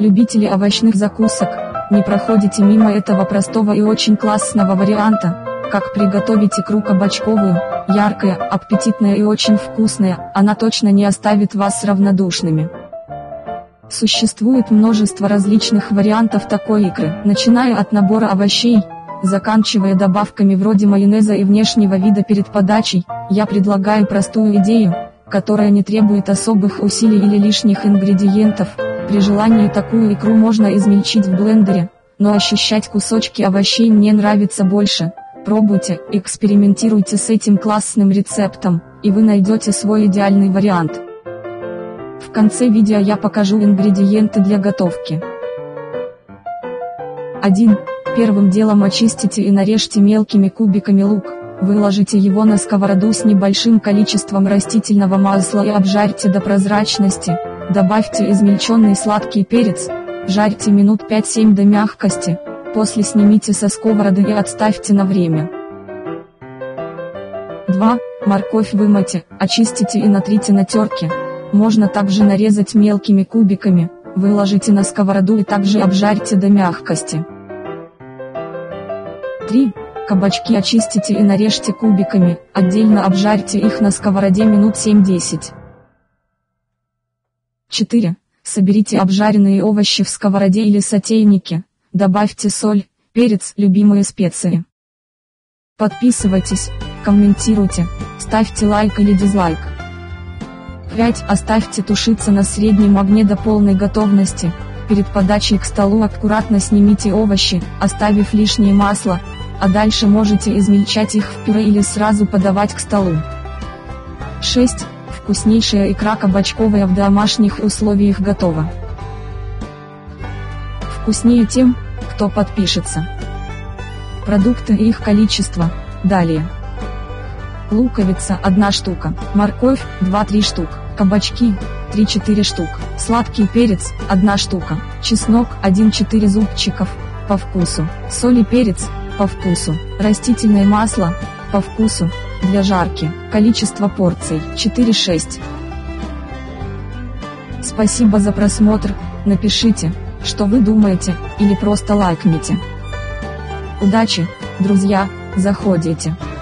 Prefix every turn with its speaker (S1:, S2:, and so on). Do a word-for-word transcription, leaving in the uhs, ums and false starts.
S1: Любители овощных закусок, не проходите мимо этого простого и очень классного варианта, как приготовить икру кабачковую, яркая, аппетитная и очень вкусная, она точно не оставит вас равнодушными. Существует множество различных вариантов такой икры, начиная от набора овощей, заканчивая добавками вроде майонеза и внешнего вида перед подачей. Я предлагаю простую идею, которая не требует особых усилий или лишних ингредиентов. При желании такую икру можно измельчить в блендере, но ощущать кусочки овощей мне нравится больше. Пробуйте, экспериментируйте с этим классным рецептом, и вы найдете свой идеальный вариант. В конце видео я покажу ингредиенты для готовки. один. Первым делом очистите и нарежьте мелкими кубиками лук, выложите его на сковороду с небольшим количеством растительного масла и обжарьте до прозрачности, добавьте измельченный сладкий перец, жарьте минут пять-семь до мягкости, после снимите со сковороды и отставьте на время. два. Морковь вымойте, очистите и натрите на терке, можно также нарезать мелкими кубиками, выложите на сковороду и также обжарьте до мягкости. три. Кабачки очистите и нарежьте кубиками, отдельно обжарьте их на сковороде минут семь-десять. четыре. Соберите обжаренные овощи в сковороде или сотейнике, добавьте соль, перец, любимые специи. Подписывайтесь, комментируйте, ставьте лайк или дизлайк. пять. Оставьте тушиться на среднем огне до полной готовности. Перед подачей к столу аккуратно снимите овощи, оставив лишнее масло, а дальше можете измельчать их в пюре или сразу подавать к столу. шесть. Вкуснейшая икра кабачковая в домашних условиях готова. Вкуснее тем, кто подпишется. Продукты и их количество, далее. Луковица одна штука, морковь два-три штук, кабачки три-четыре штук, сладкий перец одна штука, чеснок один-четыре зубчиков, по вкусу, соль и перец, по вкусу, растительное масло, по вкусу, для жарки, количество порций четыре-шесть. Спасибо за просмотр, напишите, что вы думаете, или просто лайкните. Удачи, друзья, заходите.